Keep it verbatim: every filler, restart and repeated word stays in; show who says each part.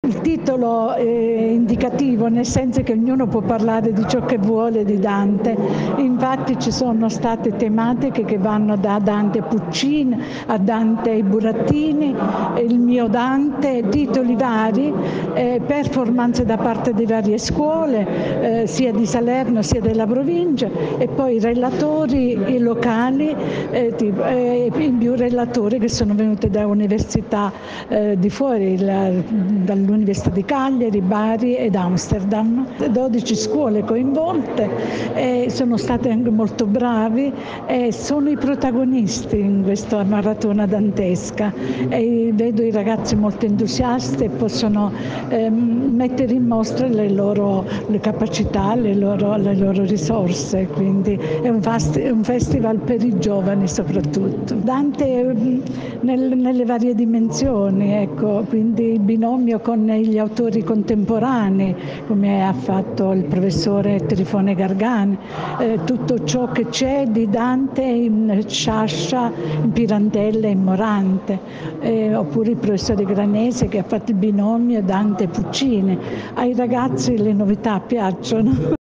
Speaker 1: Il titolo è indicativo, nel senso che ognuno può parlare di ciò che vuole di Dante, infatti ci sono state tematiche che vanno da Dante Puccini a Dante Burattini, il mio Dante, titoli vari, eh, performance da parte di varie scuole, eh, sia di Salerno sia della provincia, e poi relatori i locali, eh, tipo, eh, in più relatori che sono venuti da università eh, di fuori, la, dall'Università di Cagliari, Bari ed Amsterdam. dodici scuole coinvolte, e sono state anche molto bravi e sono i protagonisti in questa maratona dantesca, e vedo i ragazzi molto entusiasti e possono ehm, mettere in mostra le loro le capacità, le loro, le loro risorse, quindi è un, fast, è un festival per i giovani soprattutto. Dante nel, nelle varie dimensioni, ecco, quindi il binomio con gli autori contemporanei, come ha fatto il professore Trifone Gargani, eh, tutto ciò che c'è di Dante in Sciascia, in Pirandello e in Morante, eh, oppure il professore Granese che ha fatto il binomio Dante Puccini. Ai ragazzi le novità piacciono.